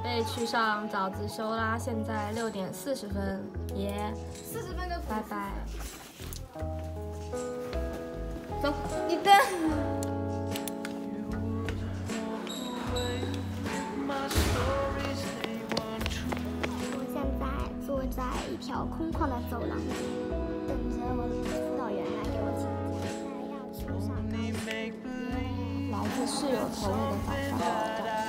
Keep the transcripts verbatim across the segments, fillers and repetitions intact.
备去上早自修啦，现在六点四十分，耶， 四十分就拜拜。 走，你的。 我现在坐在一条空旷的走廊里，等着我的辅导员来给我请假。现在要去上高来自室友投喂的早上照片。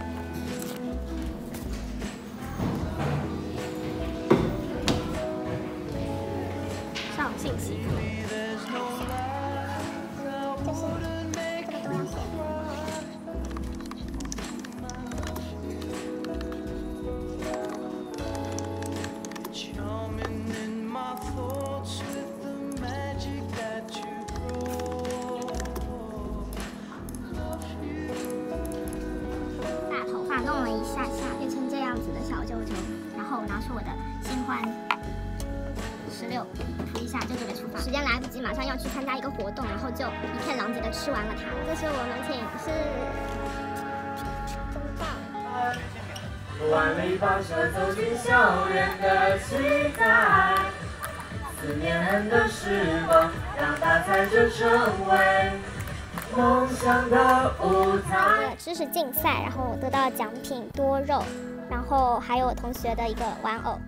上信息课， 就是这个都要写。把头发弄了一下下，变成这样子的小舅舅，然后拿出我的新欢。 十六，涂一下就准备出发。时间来不及，马上要去参加一个活动，然后就一片狼藉的吃完了它。这是我们寝室，真棒！ 万里跋涉走进校园的期待，思念的时光，让大赛就成为梦想的舞台。 知识竞赛，然后我得到了奖品多肉，然后还有我同学的一个玩偶。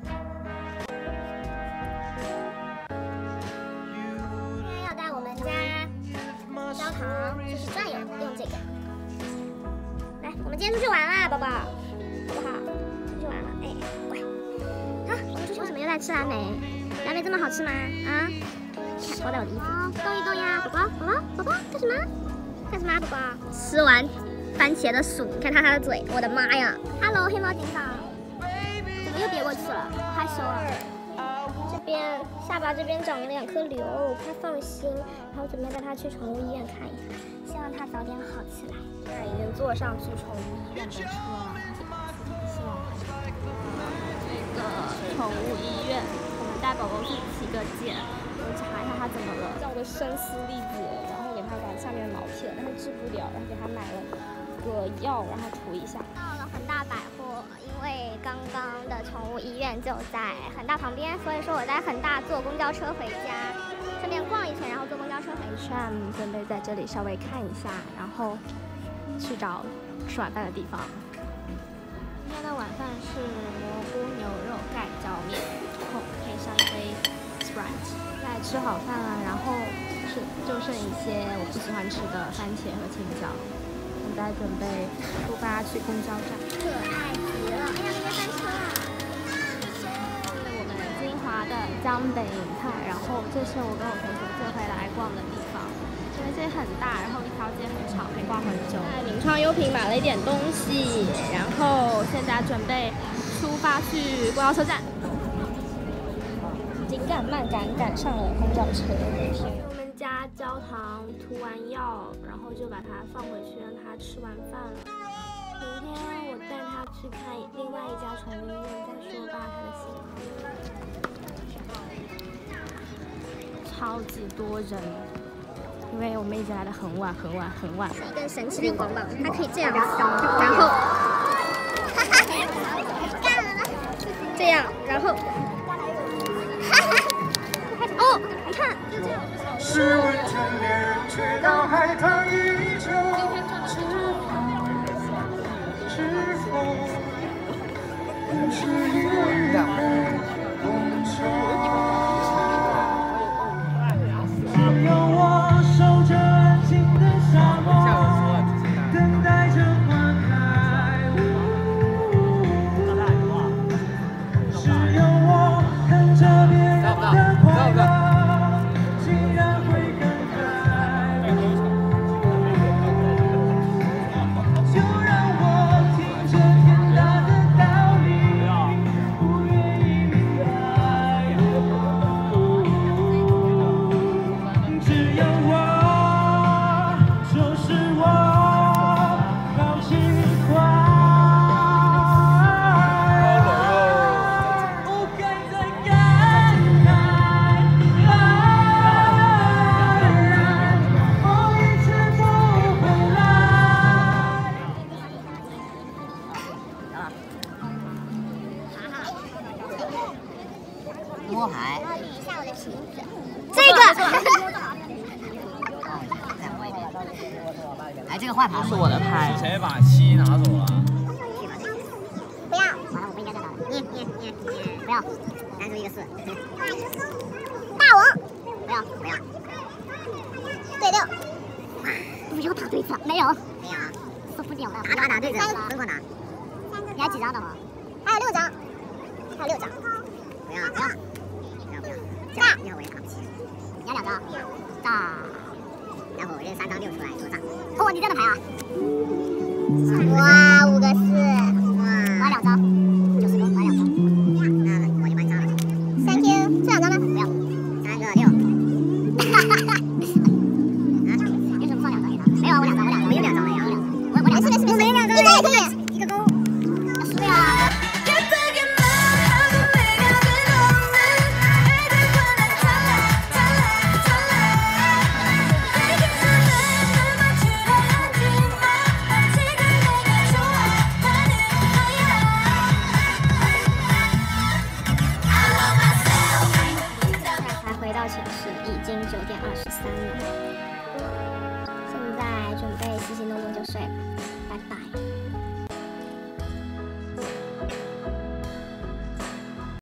焦糖就是转悠，用这个。来，我们今天出去玩啦，宝宝，好不好？出去玩了，哎，乖。啊，我们出去为什么又在吃蓝莓？蓝莓这么好吃吗？啊？看，包在我的衣服。哦，动一动呀，宝宝，宝宝，宝宝，干什么？干什么啊，宝宝？吃完番茄的薯，你看它它的嘴，我的妈呀 ！Hello， 黑猫警长，怎么又别过去了？好害羞啊。 这边下巴这边长了两颗瘤，我不太放心，然后准备带他去宠物医院看一下，希望他早点好起来。 现在已经坐上去宠物医院的车了，希望这个宠物医院，我们带宝宝去体个检，我查一下他怎么了，叫个声嘶力竭，然后给他把下面的毛片，但是治不了，然后给他买了个药，让他涂一下。 到了恒大百货，因为刚刚的宠物医院就在恒大旁边，所以说我在恒大坐公交车回家，顺便逛一圈，然后坐公交车回去。 Sham 准备在这里稍微看一下，然后去找吃晚饭的地方。今天的晚饭是蘑菇牛肉盖浇面，然后配上一杯 Sprite。现在吃好饭了，然后是就剩一些我不喜欢吃的番茄和青椒。现在准备出发去公交站。 可爱极了！哎呀，没翻车啦！ 我们金华的江北影泰，然后这是我跟我同学最会来逛的地方，因为这里很大，然后一条街很长，可以逛很久。在名创优品买了一点东西，然后现在准备出发去公交车站。紧赶慢赶赶上了公交车。我们家焦糖涂完药，然后就把它放回去，让它吃完饭了。明天我带它去看另外一家宠物医院，再说吧它的情况。超级多人，因为我们已经来得很晚很晚很晚了。 一根神奇的荧光棒，它可以这样子，然后，这样，然后。哦，你看，就这样。 是温泉恋人，却到海棠依旧。知否？知否？只因为被红尘。只有我守着安静的沙漠，等待着花开。只有我看着别人的快乐，竟然会感慨。就让我听着天大的道理，不愿意明白。只有我，就是我，好奇怪。不该再感慨，风一直不回来。 哎，这个坏牌是我的牌。 谁把七拿走了？ 不要， 完了，我不应该再打了。你你你你不要，单出一个四。 大王， 不要不要， 对六， 不要打对子，没有没有啊， 受不了了， 打打打对子， 疯狂打。你还几张的吗？ 还有六张，还有六张， 不要不要不要不要， 大， 要我也打不起。你要两张，大，然后扔三张六出来做大。哦，你这样的牌啊？ 哇，五个四， 哇，我要两张，九十个，我要两张。那我就蛮张了。 Thank you，这两张呢？ 不要，三个六。哈哈哈。啊？为什么不放两张给他？没有啊，我两张，我两张，我有两张了呀。我我两张， 没事没事没事， 两张， 一张也可以， 一个勾。输呀。 寝室已经九点二十三了，现在准备洗洗弄弄就睡了，拜拜。